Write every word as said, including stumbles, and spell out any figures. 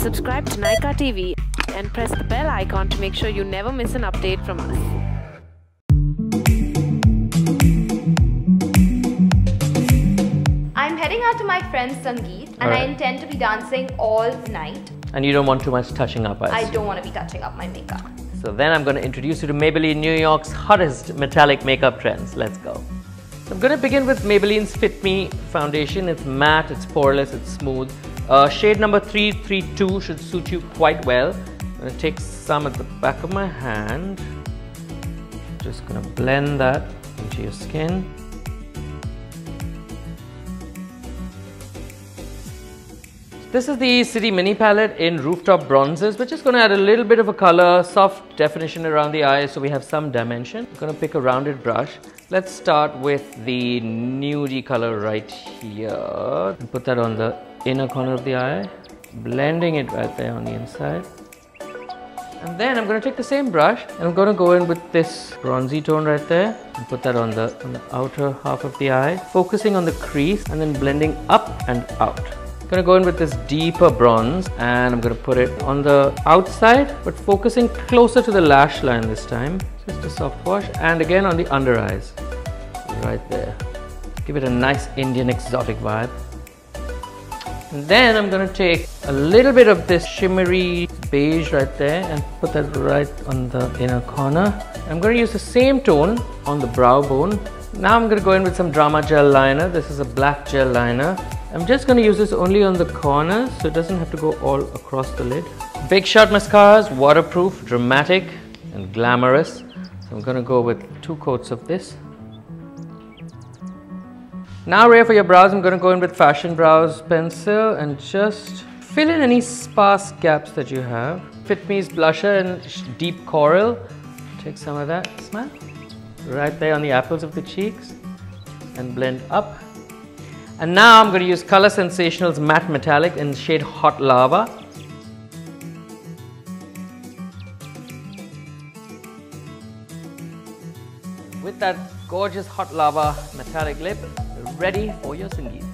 Subscribe to Nykaa T V and press the bell icon to make sure you never miss an update from us. I'm heading out to my friend Sangeet and Alright. I intend to be dancing all night. And you don't want too much touching up, I I assume. don't want to be touching up my makeup. So then I'm going to introduce you to Maybelline New York's hottest metallic makeup trends. Let's go. So I'm going to begin with Maybelline's Fit Me foundation. It's matte, it's poreless, it's smooth. Uh, shade number three three two should suit you quite well. I'm going to take some at the back of my hand. Just going to blend that into your skin. This is the City Mini palette in Rooftop Bronzes. We're just going to add a little bit of a color, soft definition around the eyes so we have some dimension. I'm going to pick a rounded brush. Let's start with the nudie color right here. And put that on the inner corner of the eye, blending it right there on the inside. And then I'm going to take the same brush and I'm going to go in with this bronzy tone right there and put that on the, on the outer half of the eye, focusing on the crease and then blending up and out. I'm going to go in with this deeper bronze and I'm going to put it on the outside but focusing closer to the lash line this time. Just a soft wash, and again on the under eyes right there. Give it a nice Indian exotic vibe. And then I'm going to take a little bit of this shimmery beige right there and put that right on the inner corner. I'm going to use the same tone on the brow bone. Now I'm going to go in with some Drama Gel Liner. This is a black gel liner. I'm just going to use this only on the corners so it doesn't have to go all across the lid. Big Shot mascaras, waterproof, dramatic and glamorous. So I'm going to go with two coats of this. Now Ray, for your brows, I'm going to go in with Fashion Brows pencil and just fill in any sparse gaps that you have. Fit Me's blusher in deep coral. Take some of that, smile. Right there on the apples of the cheeks and blend up. And now I'm going to use Color Sensational's Matte Metallic in shade Hot Lava. With that gorgeous Hot Lava metallic lip, ready for your Sangeet.